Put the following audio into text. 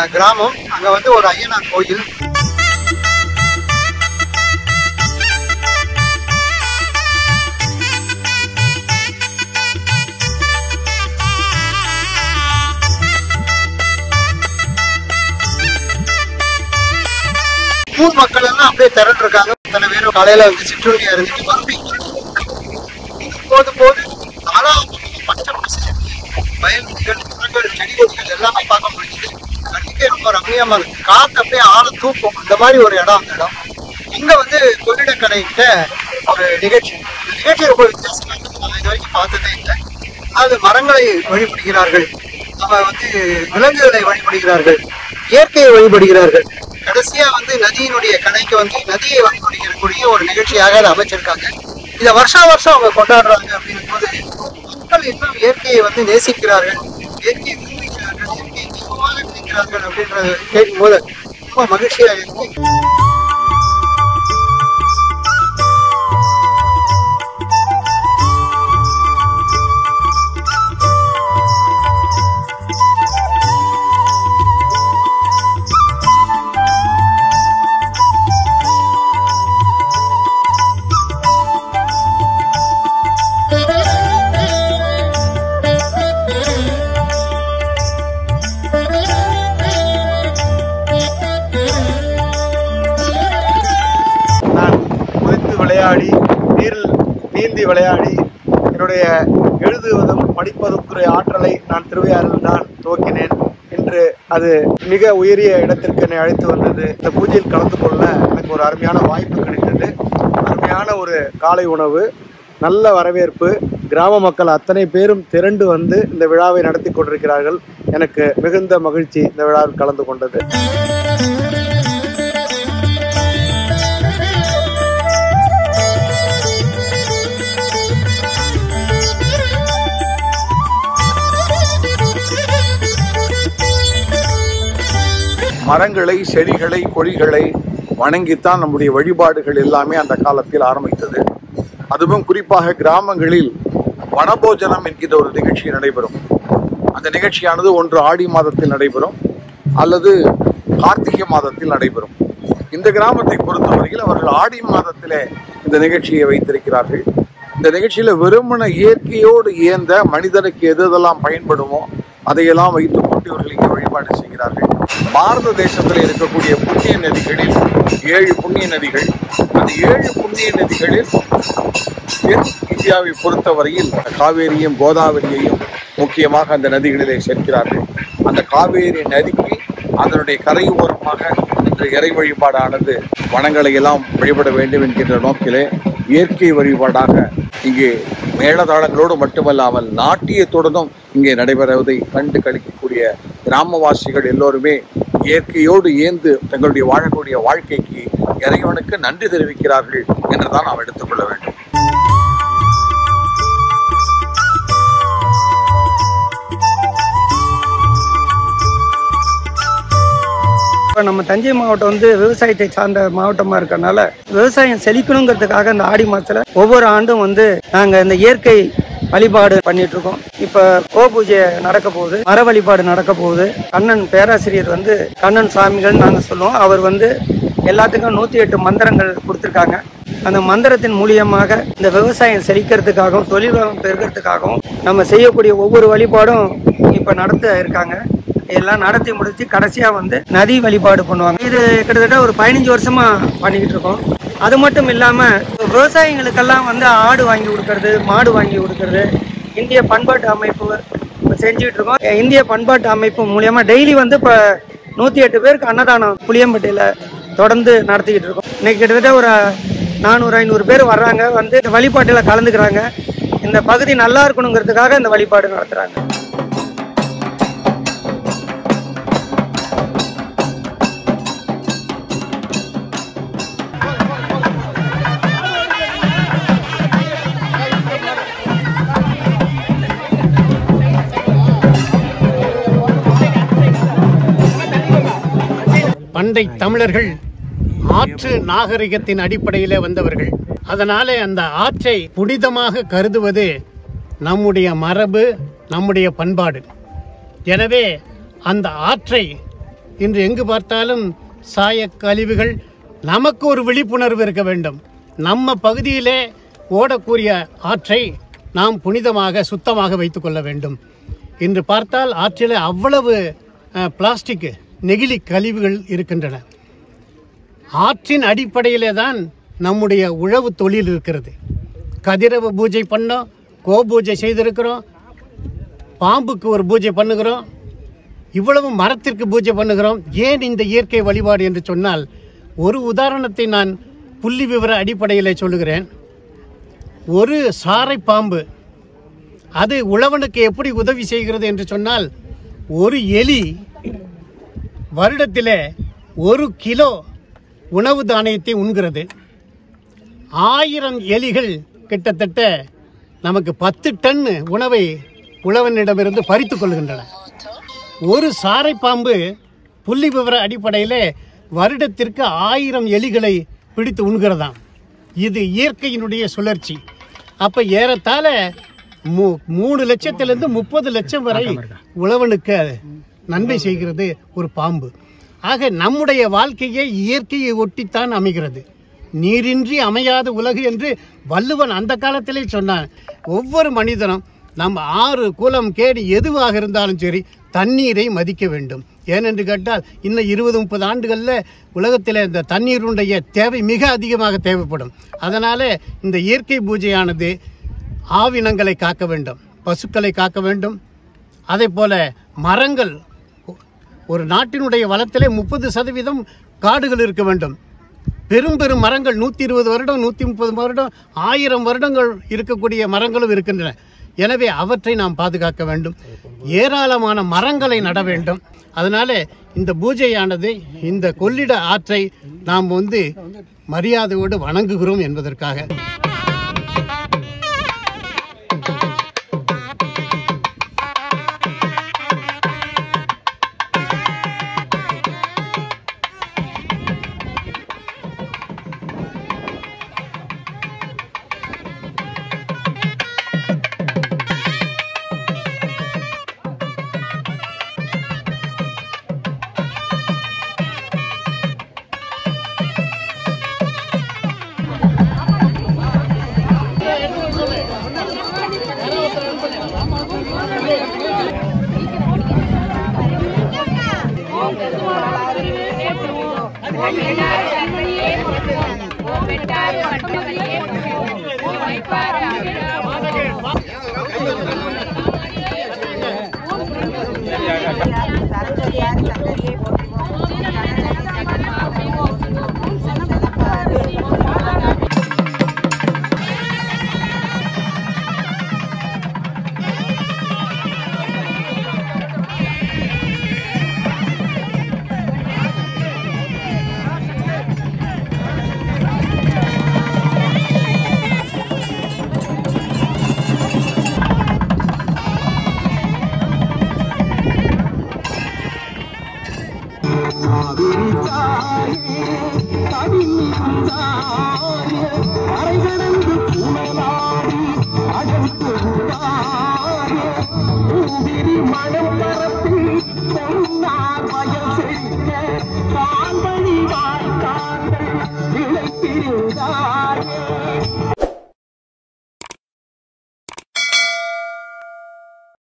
கிராமம். அங்க வந்து ஒரு ஐயனார் கோயில். ஊர் மக்கள் எல்லாம் அப்படியே திரண்டு இருக்காங்க. சில பேரும் காலையில வந்து சிற்றுண்டி இருந்துட்டு போது பச்சை வயல்கள், மரங்கள், செடி கொடிகள் எல்லாமே பார்க்க முடியுது. கண்டிப்பா ரொம்ப ரம்மியமா இருக்கு. காத்து அப்படியே ஆள தூக்கும். இந்த மாதிரி ஒரு இடம் அந்த இடம். இங்க வந்து கொள்ளிடக்கரை கிட்ட ஒரு நிகழ்ச்சி ரொம்ப வித்தியாசமா இருக்கு. நான் இது வரைக்கும் பார்த்ததே இல்லை. அது மரங்களை வழிபடுகிறார்கள், நம்ம வந்து விலங்குகளை வழிபடுகிறார்கள், இயற்கையை வழிபடுகிறார்கள். கடைசியா வந்து நதியினுடைய கடைக்கு வந்து நதியை வழிபடுகிறக்கூடிய ஒரு நிகழ்ச்சியாக அதை அமைச்சிருக்காங்க. இதை வருஷம் அவங்க கொண்டாடுறாங்க. அப்படின்னும் போது மக்கள் இன்னும் இயற்கையை வந்து நேசிக்கிறார்கள், இயற்கையை விரும்புகிறார்கள், இயற்கையை தீவிரமாக நினைக்கிறார்கள் அப்படின்றத கேட்கும் போது ரொம்ப மகிழ்ச்சியாக இருக்கு. விளையாடி நீரில் நீந்தி விளையாடி என்னுடைய எழுதுவதும் படிப்பதுக்குரிய ஆற்றலை நான் திருவையாறில் தான் துவக்கினேன். இன்று அது மிக உயரிய இடத்திற்கு என்னை அழைத்து வந்தது. இந்த பூஜையில் கலந்து கொள்ள எனக்கு ஒரு அருமையான வாய்ப்பு கிடைத்தது. அருமையான ஒரு காலை உணவு, நல்ல வரவேற்பு. கிராம மக்கள் அத்தனை பேரும் திரண்டு வந்து இந்த விழாவை நடத்தி கொண்டிருக்கிறார்கள். எனக்கு மிகுந்த மகிழ்ச்சி இந்த விழாவில் கலந்து கொண்டது. மரங்களை, செடிகளை, கொடிகளை வணங்கித்தான் நம்முடைய வழிபாடுகள் எல்லாமே அந்த காலத்தில் ஆரம்பித்தது. அதுவும் குறிப்பாக கிராமங்களில் வனபோஜனம் என்கிற ஒரு நிகழ்ச்சி நடைபெறும். அந்த நிகழ்ச்சியானது ஒன்று ஆடி மாதத்தில் நடைபெறும் அல்லது கார்த்திகை மாதத்தில் நடைபெறும். இந்த கிராமத்தை பொறுத்தவரையில் அவர்கள் ஆடி மாதத்திலே இந்த நிகழ்ச்சியை வைத்திருக்கிறார்கள். இந்த நிகழ்ச்சியில வெறுமன இயற்கையோடு இயந்த மனிதனுக்கு எதெல்லாம் பயன்படுமோ அதையெல்லாம் வைத்துக் கொண்டு இவர்கள் இங்கே வழிபாடு செய்கிறார்கள். பாரத தேசத்தில் இருக்கக்கூடிய புண்ணிய நதிகளில் 7 புண்ணிய நதிகள். அந்த 7 புண்ணிய நதிகளில் தென் இந்தியாவை பொறுத்தவரையில் காவேரியும் கோதாவரியையும் முக்கியமாக அந்த நதிகளிலே சேர்க்கிறார்கள். அந்த காவேரி நதிக்கு அதனுடைய கரை ஓரமாக இன்று இறை வழிபாடானது வனங்களை எல்லாம் வழிபட வேண்டும் என்கின்ற நோக்கிலே இயற்கை வழிபாடாக இங்கே மேளதாளங்களோடு மட்டுமல்லாமல் நாட்டியத்துடனும் இங்கே நடைபெறுவதை கண்டு கழிக்கக்கூடிய கிராமவாசிகள் எல்லோருமே இயற்கையோடு இயந்து தங்களுடைய வாழக்கூடிய வாழ்க்கைக்கு இறைவனுக்கு நன்றி தெரிவிக்கிறார்கள் என்றுதான் நாம் எடுத்துக்கொள்ள வேண்டும். நம்ம தஞ்சை மாவட்டம் வந்து விவசாயத்தை சார்ந்த மாவட்டமா இருக்கறனால விவசாயம் செழிக்கணுங்கிறதுக்காக இந்த ஆடி மாசத்துல ஒவ்வொரு ஆண்டும் வந்து நாங்க இந்த இயற்கை வழிபாடு பண்ணிட்டு இருக்கோம். இப்ப கோ பூஜை நடக்க போகுது, மர வழிபாடு நடக்க போகுது. கண்ணன் பேராசிரியர் வந்து கண்ணன் சாமிகள் நாங்க சொல்லுவோம். அவர் வந்து எல்லாத்துக்கும் 108 மந்திரங்கள் கொடுத்திருக்காங்க. அந்த மந்திரத்தின் மூலியமாக இந்த விவசாயம் செழிக்கிறதுக்காகவும் தொழில் வளம் பெருக்கிறதுக்காகவும் நம்ம செய்யக்கூடிய ஒவ்வொரு வழிபாடும் இப்ப நடத்த இருக்காங்க. எல்லாம் நடத்தி முடிச்சு கடைசியா வந்து நதி வழிபாடு பண்ணுவாங்க. இது கிட்டத்தட்ட ஒரு 15 வருஷமா பண்ணிக்கிட்டு இருக்கோம். அது மட்டும் இல்லாம விவசாயிகளுக்கெல்லாம் வந்து ஆடு வாங்கி கொடுக்கறது, மாடு வாங்கி கொடுக்கறது இந்திய பண்பாட்டு அமைப்பு செஞ்சுட்டு இருக்கோம். இந்திய பண்பாட்டு அமைப்பு மூலியமா டெய்லி வந்து இப்ப 108 பேருக்கு அன்னதானம் புளியம்பட்டியில தொடர்ந்து நடத்திக்கிட்டு இருக்கோம். இன்னைக்கு கிட்டத்தட்ட ஒரு 400-500 பேர் வர்றாங்க, வந்து இந்த வழிபாட்டுல கலந்துக்கிறாங்க. இந்த பகுதி நல்லா இருக்கணுங்கிறதுக்காக இந்த வழிபாடு நடத்துறாங்க. பண்டை தமிழர்கள் ஆற்று நாகரிகத்தின் அடிப்படையிலே வந்தவர்கள். அதனாலே அந்த ஆற்றை புனிதமாக கருதுவது நம்முடைய மரபு, நம்முடைய பண்பாடு. எனவே அந்த ஆற்றை இன்று எங்கு பார்த்தாலும் சாய கழிவுகள். நமக்கு ஒரு விழிப்புணர்வு இருக்க வேண்டும். நம்ம பகுதியிலே ஓடக்கூடிய ஆற்றை நாம் புனிதமாக சுத்தமாக வைத்துக் கொள்ள வேண்டும். இன்று பார்த்தால் ஆற்றில் அவ்வளவு பிளாஸ்டிக் நெகிழி கழிவுகள் இருக்கின்றன. ஆற்றின் அடிப்படையிலே தான் நம்முடைய உழவு தொழில் இருக்கிறது. கதிரவ பூஜை பண்ணோம், கோ பூஜை செய்திருக்கிறோம், பாம்புக்கு ஒரு பூஜை பண்ணுகிறோம், இவ்வளவு மரத்திற்கு பூஜை பண்ணுகிறோம். ஏன் இந்த இயற்கை வழிபாடு என்று சொன்னால், ஒரு உதாரணத்தை நான் புள்ளி விவர அடிப்படையில் சொல்லுகிறேன். ஒரு சாறை பாம்பு அது உழவனுக்கு எப்படி உதவி செய்கிறது என்று சொன்னால், ஒரு எலி வருடத்திலே 1 கிலோ உணவு தானியத்தை உண்கிறது. 1000 எலிகள் கிட்டத்தட்ட நமக்கு 10 டன் உணவை உழவனிடமிருந்து பறித்துக் கொள்கின்றன. ஒரு சாறை பாம்பு புள்ளி விவர அடிப்படையில் வருடத்திற்கு 1000 எலிகளை பிடித்து உண்கிறதாம். இது இயற்கையினுடைய சுழற்சி. அப்ப ஏறத்தாழ 3 லட்சத்திலிருந்து 30 லட்சம் வரை உழவனுக்கு நன்மை செய்கிறது ஒரு பாம்பு. ஆக நம்முடைய வாழ்க்கையை இயற்கையை ஒட்டித்தான் அமைகிறது. நீரின்றி அமையாத உலகு என்று வள்ளுவன் அந்த காலத்திலே சொன்னான். ஒவ்வொரு மனிதனும் நம்ம ஆறு குளம் கேடி எதுவாக இருந்தாலும் சரி தண்ணீரை மதிக்க வேண்டும். ஏனென்று கேட்டால் இன்னும் 20-30 ஆண்டுகளில் உலகத்தில் இந்த தண்ணீருடைய தேவை மிக அதிகமாக தேவைப்படும். அதனால் இந்த இயற்கை பூஜையானது ஆவினங்களை காக்க வேண்டும், பசுக்களை காக்க வேண்டும். அதே போல மரங்கள், ஒரு நாட்டினுடைய வளத்திலே 30% காடுகள் இருக்க வேண்டும். பெரும் பெரும் மரங்கள் 120 வருடம் 130 வருடம் 1000 வருடங்கள் இருக்கக்கூடிய மரங்களும் இருக்கின்றன. எனவே அவற்றை நாம் பாதுகாக்க வேண்டும். ஏராளமான மரங்களை நட வேண்டும். அதனால இந்த பூஜையானது இந்த கொள்ளிட ஆற்றை நாம் மரியாதையோடு வணங்குகிறோம் என்பதற்காக. மனம் பரப்பி பொன்னார் வயல் செழிக்க காண்பணி வாழ்க்காண்ட